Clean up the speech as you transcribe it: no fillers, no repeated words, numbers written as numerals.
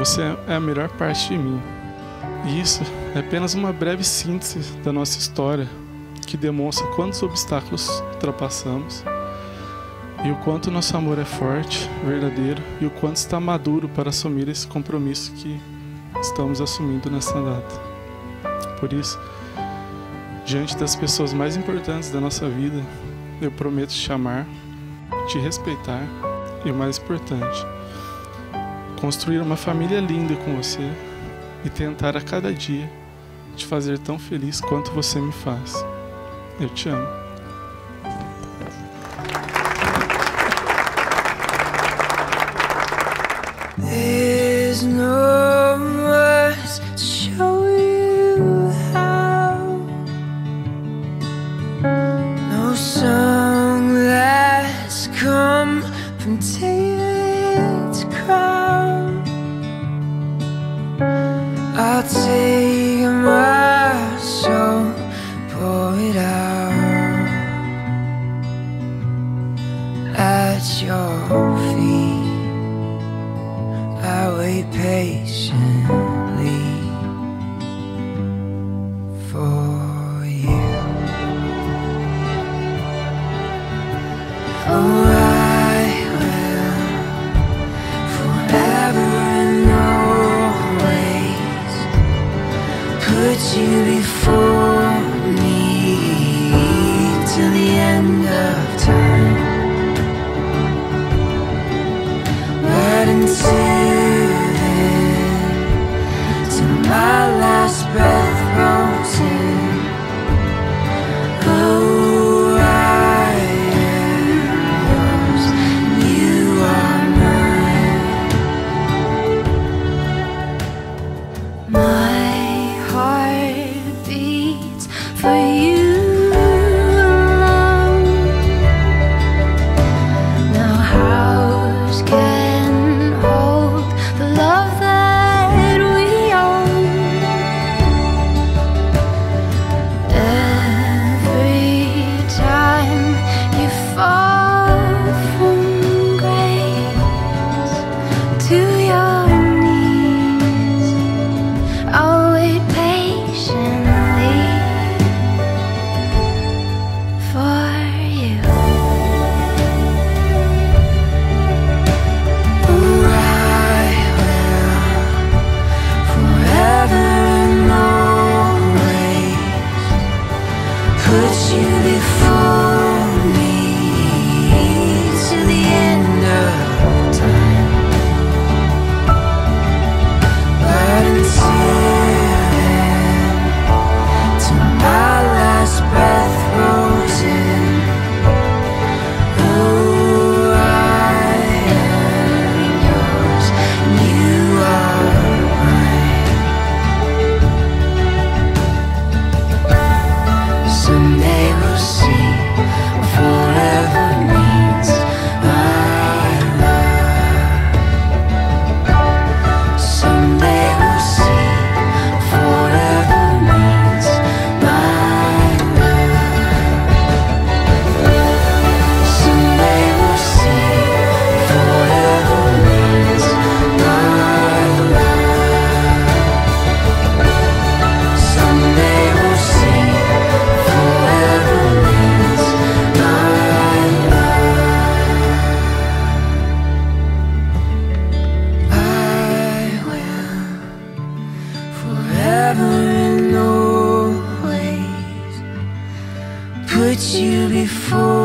Você é a melhor parte de mim. E isso é apenas uma breve síntese da nossa história, que demonstra quantos obstáculos ultrapassamos e o quanto nosso amor é forte, verdadeiro, e o quanto está maduro para assumir esse compromisso que estamos assumindo nessa data. Por isso, diante das pessoas mais importantes da nossa vida, eu prometo te amar, te respeitar e, o mais importante, construir uma família linda com você e tentar a cada dia te fazer tão feliz quanto você me faz. Eu te amo. There's no words to show you how. No song that's come from tailor to crown. I'll take my soul, pour it out at your feet. I wait patiently for you. Oh, I will forever and always put you before me till the end of time. But until my last breath rolls in, oh, I am yours, you are mine. My heart beats for you alone. Now house can hold the love that we own. Every time you fall from grace to your knees, I'll wait patiently for you. Oh, I will forever and always put you before me till the end of time. But until then, till my last breath rolls in, oh, I am yours, you are mine. Someday we'll see what forever means, my love. Someday we'll see what forever means, my love. Someday we'll see what forever means, my love. Someday we'll see what forever means, my love. I will forever and always put you before